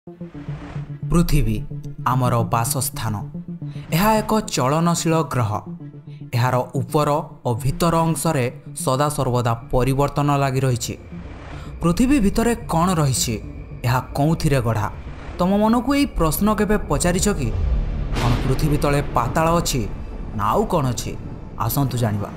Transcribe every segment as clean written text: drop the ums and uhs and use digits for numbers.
पृथ्वी आमर बासस्थान। यह एक चलनशील ग्रह। यार उपर और भितर अंशरे सदा सर्वदा परिवर्तन लगी रही। पृथ्वी भितर कौन रही कौथिरे गढ़ा? तुम मन को यही प्रश्न केबे पचारिछ कि? कौन पृथ्वी तले पाताल अच्छी ना आउ कौन अच्छी? आसतु जानिबा।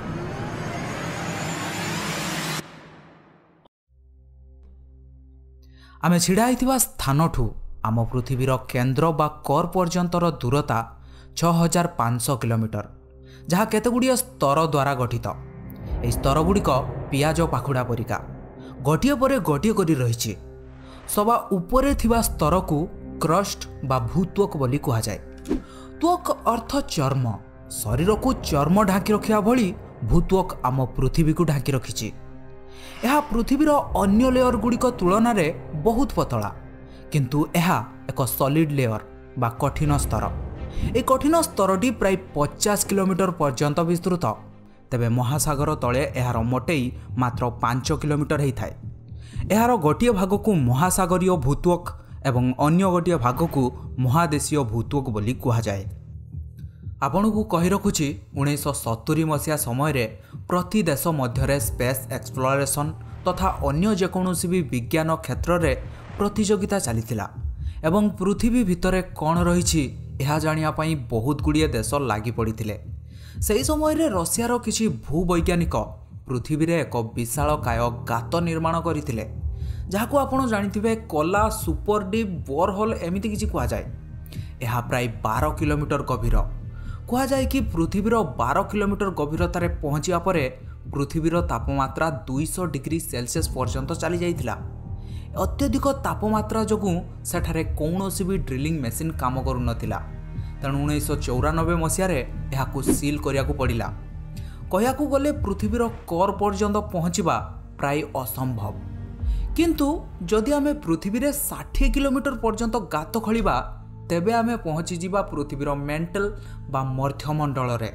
आमे छिड़ा होइथिबा स्थानठू आम पृथ्वीर केन्द्र बा कोर पर्यंतर दूरता 6500 किलोमीटर, जहाँ केतेगुड़िए स्तर द्वारा गठित। यह स्तर गुड़िक पियाज पाखुड़ा परिका गोटे पर गोटे करी रही। सवा उपरे थिबा स्तर को क्रस्ट बा भूत्वक बोली कहा जाए। त्वक अर्थ चर्म। शरीर को चर्म ढांकी रखा भली भूत्वक आम पृथ्वी को ढांकी रखिछि। यह पृथ्वीर अन्य लेयर गुड़िक तुलन में बहुत पतला, किंतु यह एक सॉलिड लेयर बा कठिन स्तर। एक कठिन स्तरटी प्राय 50 किलोमीटर पर्यंत विस्तृत। तेबे महासागर तले यार मोटेई मात्र 5 किलोमीटर होता है। यार गोटे भाग को महासागरीय भूत्वक एवं अन्य गोटे भाग को महादेशीय भूत्वक बोली कहा जाए। आपण को कही रखुछि 1970 मसीहा समय प्रति देश मध्य स्पेस एक्सप्लोरेशन तथा अन्य जेकोसी भी विज्ञान क्षेत्र में प्रतियोगिता चलीथिला एवं पृथ्वी भितर कौन रही यह जानिया पई बहुत गुड़िए देश लागी पड़िथिले। सही समय रे रशियार किछि भूवैज्ञानिक पृथ्वी रे एक विशालकाय गात निर्माण करथिले, जाहाको आपण जानिथिबे कला सुपर डीप बोरहोल एमिति किछि कुआ जाय। यह प्राय 12 किलोमीटर गभीर। कहा जाए कि पृथ्वीर 12 किलोमीटर गभीरतार पहुँचा पर पृथ्वीर तापमात्रा 200 डिग्री सेल्सियस पर्यंत चली जाइथिला। अत्यधिक तापमात्रा जोगुं सेठारे कौनसी भी ड्रिलिंग मेसीन काम करू नथिला। तेणु 1994 मसीहारे एहाकु सील करियाकु पड़िला। कहियाकु गले पृथ्वीर कोर पर्यंत पहुँचवा प्राय असंभव। किंतु जदि आमे पृथ्वी रे 60 किलोमीटर पर्यंत गात खोलिबा तेबे आमे पहुँची जीवा पृथ्वीर मेंटल बा मध्यमंडल रे।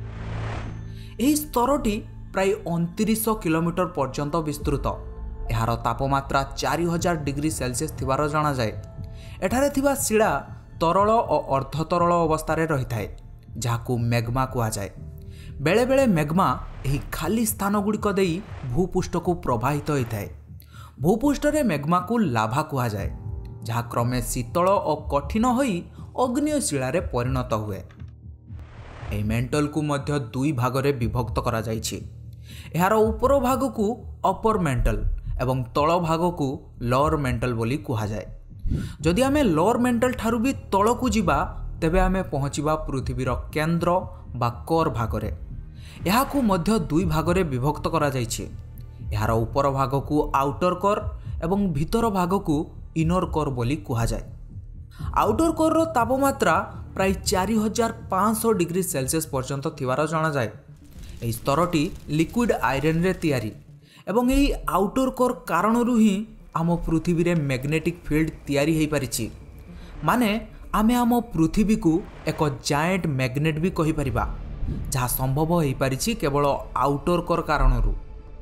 एही स्तरटी प्राय 2900 किलोमीटर पर्यंत विस्तृत। यार तापमात्रा 4000 डिग्री सेल्सियस थिबार जाना जाए। एठारे थिबा शिला तरल और अर्धतरल अवस्था रे रही थाए, जाहाकू मेग्मा कहा जाए। बेले बेले मेग्मा एही खाली स्थान गुड़िक देई भूपृष्ठ को प्रवाहित होता है। भूपृष्ठ रे मेग्मा को लाभा कहा जाए, जहाँ क्रमे शीतल और कठिन होई अग्निय शिलारे परिणत हुए। एही मेंटल को मध्य दुई भागरे विभक्त करा जाइछि। यार ऊपर भाग को अपर मेंटल एवं तल भाग को लोअर मेंटल बोली कहा जाए। जदि आमे लोअर मेंटल ठारू भी तल को जिबा तेबे आमे पहुँचीबा पृथ्वीर केन्द्र बा कोर भागरे। याकू मध्य दुई भागरे विभक्त करा जाइछि। यार ऊपर भाग को आउटर कोर एवं भीतर भाग को इनर कोर बोली कहा जाए। आउटर कोर रो तापमात्रा प्राय 4500 डिग्री सेल्सियस पर्यंत थिबार जाना जाए। एही स्तरटी लिक्विड आयरन रे तैयारी एवं एही आउटर कोर कारणरू ही आम पृथ्वी रे मैग्नेटिक फील्ड तैयारी हेई परिछि। माने आमे आम पृथ्वी को एक जायंट मैग्नेट भी कहि परिबा, जहाँ संभव हेई परिछि केवल आउटर कोर कारणरू।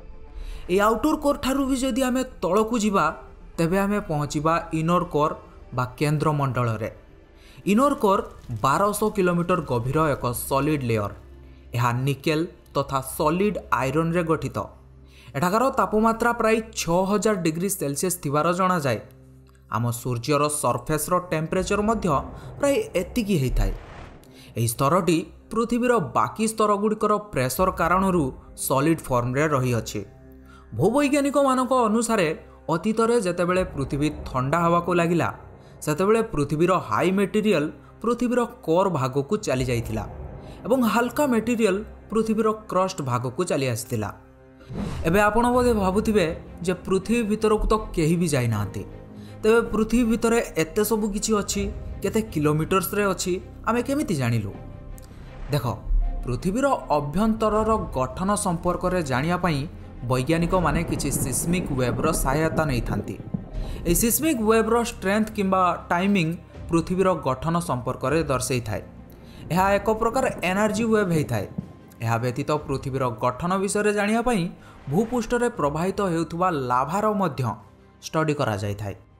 ए आउटर कोर ठारू भी जदि आमे तळ को जिबा तेबे आमे पहुँचीबा इनर कोर बा केन्द्र मंडल रे। इनर कोर 1200 किलोमीटर गभीर एक सॉलिड लेयर। यह निकेल तथा सॉलिड आयरन रे गठित। एठाकार तापमात्रा प्राय 6000 डिग्री सेल्सियस थिबार जाना जाए। आम सूर्यर सरफेस रो टेम्परेचर मध्य प्राय एतिकी हेइथाय। एही स्तरटी पृथ्वीर बाकी स्तर गुड़िकर प्रेशर कारणरू सॉलिड फॉर्म रे रही अछि। भूवैज्ञानिक मानक अनुसारे अतीतरे जेतेबेले पृथ्वी ठंडा हवा को लागिला सेतेबेले पृथ्वीर हाई मेटेरियल पृथ्वीर कोर भाग को चली जाइथिला एवं हल्का मेटेरियल पृथ्वीर क्रस्ट भाग को चली आसिथिला। एबे आपण बोधे भाबुथिबे जे पृथ्वी भीतर को तो केही भी जाई नांती। तेबे पृथ्वी भीतर एते सब किछि अछि, केते किलोमीटर्स रे अछि, आमे केमिति जानिलु? देखो, पृथ्वीर अभ्यंतरर गठन संपर्क रे जानिया पई वैज्ञानिक माने किछि सिस्मिक वेव्र सहायता नहीं थांती। ए सिस्मिक वेव्र स्ट्रेंथ किंबा टाइमिंग पृथ्वीर गठन संपर्क रे दर्शाई थाए। यह एक प्रकार एनर्जी वेव होता है। यह व्यतीत पृथ्वीर गठन विषय जानिया पई भूपृष्ठ रे प्रवाहित हेउथुबा लाभार मध्य स्टडी करा जाय थाए।